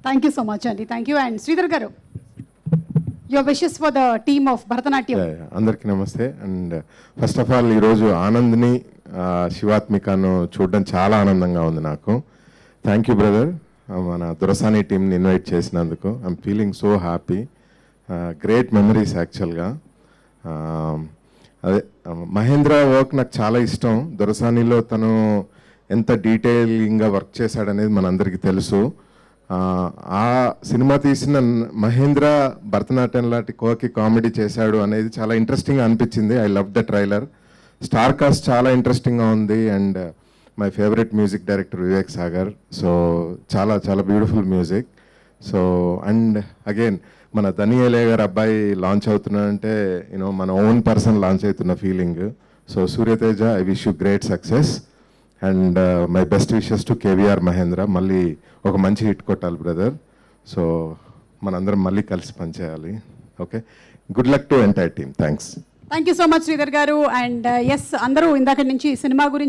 Thank you so much, Andy. Thank you. And Sreedhar garu, your wishes for the team of Bharathanatyam. అందరికీ నమస్తే. And first of all ఈరోజు ఆనంద్ని శివాత్మికను చూడడం చాలా ఆనందంగా ఉంది నాకు. థ్యాంక్ యూ బ్రదర్, మన దురసాని టీంని ఇన్వైట్ చేసినందుకు. I'm feeling so happy. Great memories యాక్చువల్గా. అదే మహేంద్ర వర్క్ నాకు చాలా ఇష్టం. దొరసానిలో తను ఎంత డీటెయిలింగ్గా వర్క్ చేశాడనేది మనందరికీ తెలుసు. ఆ సినిమా తీసిన మహేంద్ర భరతనాట్యం లాంటి కోకి కామెడీ చేశాడు అనేది చాలా ఇంట్రెస్టింగ్గా అనిపించింది. I love the trailer. Star cast చాలా ఇంట్రెస్టింగ్గా ఉంది. And my favourite music director Vivek Sagar. So చాలా చాలా beautiful music. So and again మన ధని ఏలే గారు అబ్బాయి లాంచ్ అవుతున్నాడంటే యూనో మన ఓన్ పర్సన్ లాంచ్ అవుతున్న feeling. So Surya Teja, I wish you great success and my best wishes to KVR Mahendra. మళ్ళీ ఒక మంచి హిట్ కొట్టాలి బ్రదర్. సో మనందరం మళ్ళీ కలిసి పనిచేయాలి. Okay, good luck to entire team. Thanks. Thank you so much Sridhar garu. And yes, అందరూ ఇందాక నుంచి సినిమా గురించి